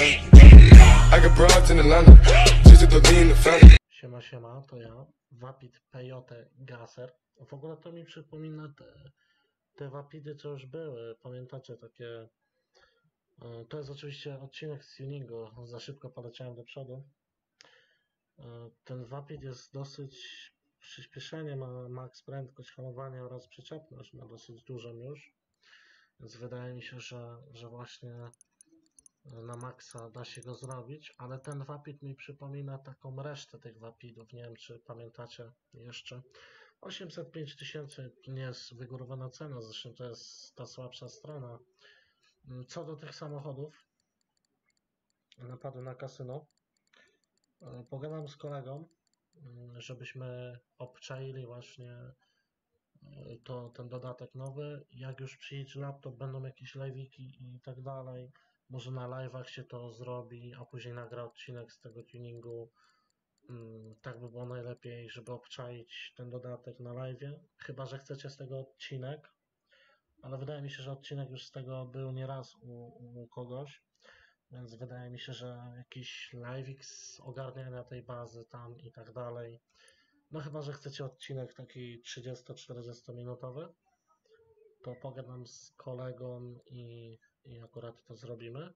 I got broads in Atlanta, just to lean the family. Siema, to ja, Vapid Peyote Gaser. W ogóle to mi przypomina te Vapidy, co już były. Pamiętacie takie... To jest oczywiście odcinek z tuningu, za szybko poleciałem do przodu. Ten Vapid jest dosyć... Przyspieszenie ma max prędkość hamowania oraz przyczepność ma dosyć dużą już. Więc wydaje mi się, że właśnie na maksa da się go zrobić, ale ten Vapid mi przypomina taką resztę tych Vapidów, nie wiem czy pamiętacie jeszcze. 805 tysięcy nie jest wygórowana cena, zresztą to jest ta słabsza strona. Co do tych samochodów, napadu na kasyno, pogadam z kolegą, żebyśmy obczaili właśnie ten dodatek nowy. Jak już przyjdzie laptop, będą jakieś live'iki i tak dalej. Może na live'ach się to zrobi, a później nagra odcinek z tego tuningu. Tak by było najlepiej, żeby obczaić ten dodatek na live'ie. Chyba że chcecie z tego odcinek, ale wydaje mi się, że odcinek już z tego był nieraz u kogoś. Więc wydaje mi się, że jakiś live'ik z ogarniania tej bazy tam i tak dalej. No chyba że chcecie odcinek taki 30-40 minutowy, to pogadam z kolegą i akurat to zrobimy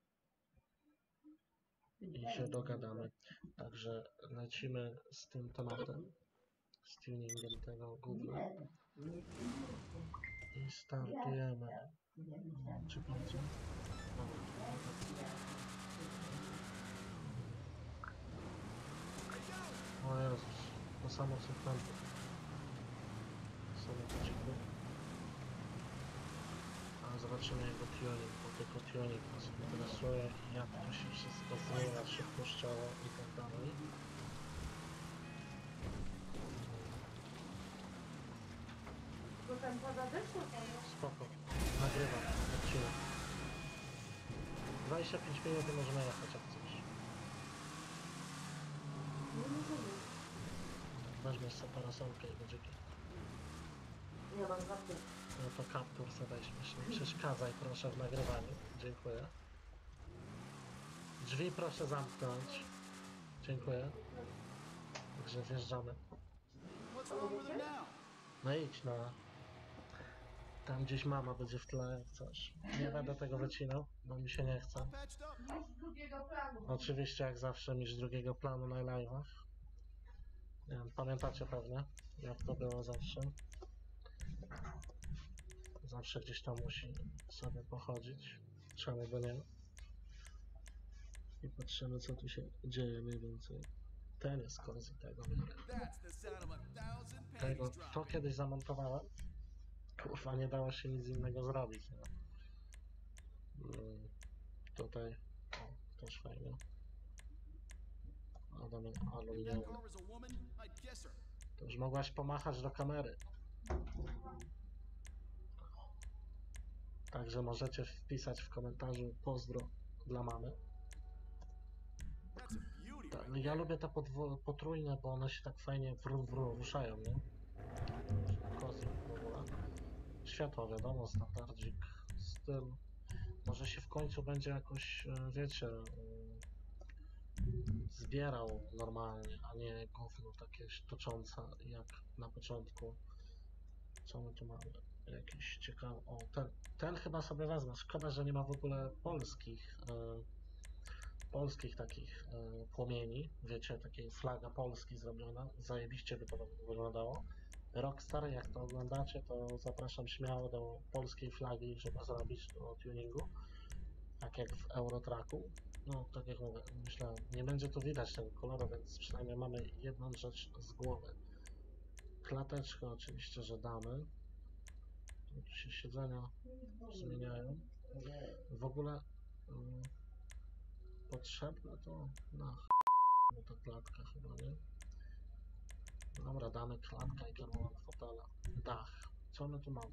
i się dogadamy. Także lecimy z tym tematem, z tuningiem tego gówna i startujemy. Czekajcie. O Jezus, to samo co tam. Samochodziku. A zobaczymy jego tuning, bo tylko tuning nas interesuje, jak to się wszystko zmienia szybkościowo i tak dalej. Spoko, nagrywam odcinek. 25 minut i możemy jechać jak coś. Weźmy sobie parasolkę i będzie. Nie mam zapy. No to kaptur sobie weźmiesz. Nie przeszkadzaj proszę w nagrywaniu. Dziękuję. Drzwi proszę zamknąć. Dziękuję. Także wjeżdżamy. No idź no. Tam gdzieś mama będzie w tle jak coś. Nie będę tego wycinał, bo mi się nie chce. Oczywiście jak zawsze mieć drugiego planu na live'ach. Nie wiem, pamiętacie pewnie jak to było zawsze. Zawsze gdzieś tam musi sobie pochodzić. Czemu by nie? I patrzymy co tu się dzieje mniej więcej. Ten jest kozy tego. To kiedyś zamontowałem. Kurwa, nie dało się nic innego zrobić. Nie? Tutaj o, też fajnie. Aluminiowy. To już mogłaś pomachać do kamery. Także możecie wpisać w komentarzu pozdro dla mamy. Ja lubię te potrójne, bo one się tak fajnie ruszają, nie? Kozy w ogóle. Światło wiadomo, standardzik, styl. Może się w końcu będzie jakoś, wiecie, zbierał normalnie, a nie gówno takie toczące jak na początku. Co my tu mamy? Jakiś ciekawy... O, ten chyba sobie wezmę. Szkoda, że nie ma w ogóle polskich takich płomieni. Wiecie, takiej flaga Polski zrobiona. Zajebiście by to wyglądało. Rockstar, jak to oglądacie, to zapraszam śmiało do polskiej flagi, żeby zrobić do tuningu. Tak jak w Eurotracku. No, tak jak mówię, myślę, nie będzie tu widać tego koloru, więc przynajmniej mamy jedną rzecz z głowy. Klateczkę oczywiście, że damy. Tu się siedzenia zmieniają. W ogóle potrzebne to na ta klatka chyba, nie? Dobra, damy klatkę i kierunek fotela. Dach. Co my tu mamy?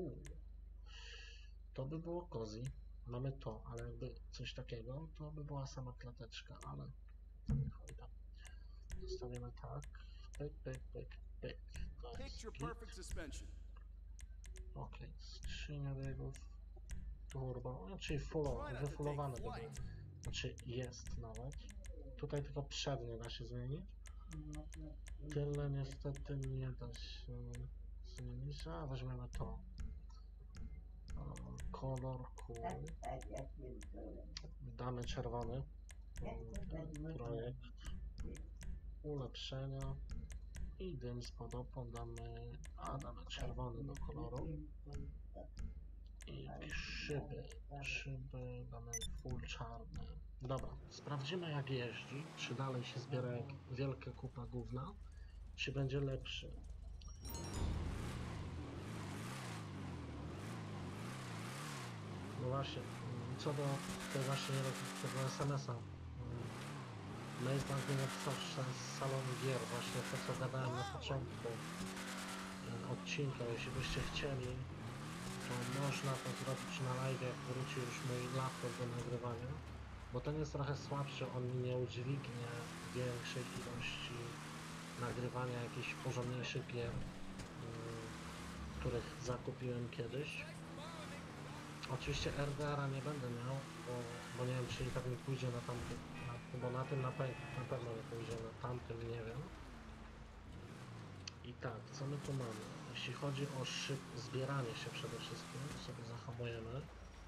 To by było cozy. Mamy to, ale jakby coś takiego, to by była sama klateczka, ale chuj tam. Zostawimy tak. Pyk, pyk, pyk, pyk. To jest Okej, skrzynia biegów. Turbo, czyli wyfullowany by był. Znaczy jest nawet. Tutaj tylko przednie da się zmienić. Tyle niestety nie da się zmienić. A weźmiemy to. Kolor kół. Damy czerwony. Projekt. Ulepszenia. I dym spod opon damy czerwony do koloru. I szyby damy full czarne. Dobra, sprawdzimy jak jeździ, czy dalej się zbiera jak wielka kupa gówna, czy będzie lepszy. No właśnie, co do tego SMS-a. Mailbank mi napisał przez salon gier, właśnie to co gadałem na początku odcinka. Jeśli byście chcieli, to można to zrobić na live, jak wróci już mój laptop do nagrywania, bo ten jest trochę słabszy, on mi nie udźwignie większej ilości nagrywania jakichś porządniejszych gier, których zakupiłem kiedyś. Oczywiście RDR-a nie będę miał, bo nie wiem, czy i tak mi pójdzie na tamtym, bo na tym na pewno nie pójdzie, na tamtym nie wiem. I tak, co my tu mamy? Jeśli chodzi o zbieranie się przede wszystkim, to sobie zahamujemy.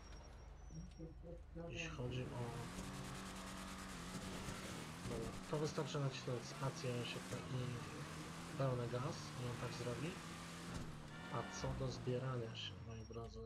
Jeśli chodzi o... Dobra, to wystarczy nacisnąć spację i pełny gaz i on tak zrobi. A co do zbierania się, moi drodzy,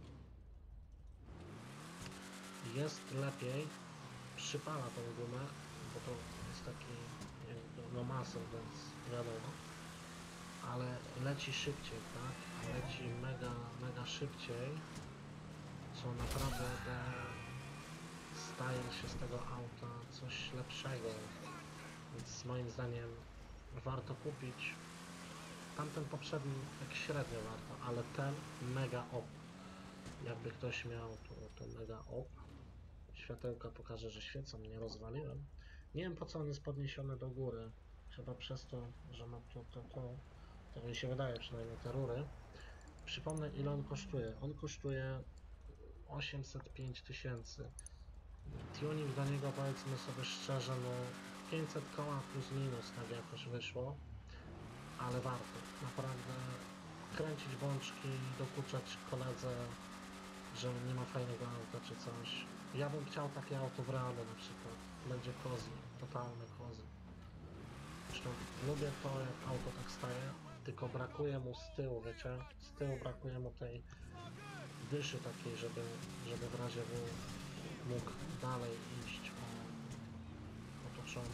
jest lepiej, przypala tą gumę, bo to jest taki no masę, więc wiadomo, ale leci szybciej, tak? Leci mega szybciej, co naprawdę staje się z tego auta coś lepszego, więc moim zdaniem warto kupić. Tamten poprzedni tak średnio warto, ale ten mega op. Jakby ktoś miał to mega op. Światełka pokaże, że świecą, nie rozwaliłem. Nie wiem po co on jest podniesiony do góry. Chyba przez to, że ma to mi się wydaje, przynajmniej te rury. Przypomnę ile on kosztuje. On kosztuje 805 tysięcy. Tuning do niego, powiedzmy sobie szczerze, no 500 koła plus minus tak jakoś wyszło. Ale warto. Naprawdę kręcić bączki, dokuczać koledze, że nie ma fajnego auta czy coś. Ja bym chciał takie auto w realu na przykład. Będzie cozy, totalny cozy. Zresztą lubię to, jak auto tak staje, tylko brakuje mu z tyłu, wiecie? Z tyłu brakuje mu tej dyszy takiej, żeby w razie mógł dalej iść otoczony.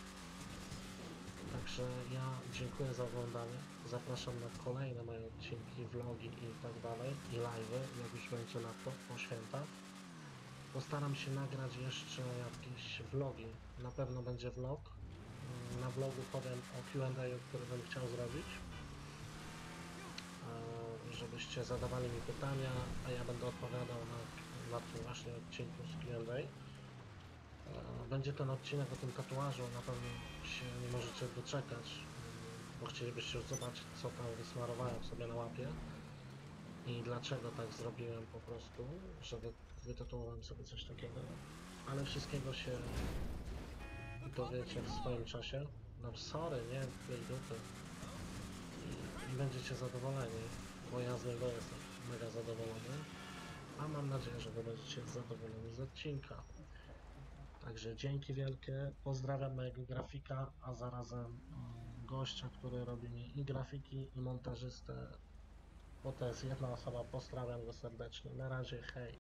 Także ja dziękuję za oglądanie. Zapraszam na kolejne moje odcinki, vlogi i tak dalej, i live'y, jak już będzie laptop po świętach. Postaram się nagrać jeszcze jakieś vlogi. Na pewno będzie vlog. Na vlogu powiem o Q&A, który bym chciał zrobić. Żebyście zadawali mi pytania, a ja będę odpowiadał na tym właśnie odcinku z Q&A. Będzie ten odcinek o tym tatuażu, na pewno się nie możecie doczekać, bo chcielibyście już zobaczyć, co tam wysmarowałem sobie na łapie i dlaczego tak zrobiłem po prostu, żeby wytatuowałem sobie coś takiego, ale wszystkiego się dowiecie w swoim czasie. No sorry, nie, tej dupy. I będziecie zadowoleni, bo ja z niego jestem mega zadowolony, a mam nadzieję, że wy będziecie zadowoleni z odcinka. Także dzięki wielkie, pozdrawiam mojego grafika, a zarazem gościa, który robi mi i grafiki, i montażystę, bo to jest jedna osoba, pozdrawiam go serdecznie, na razie, hej.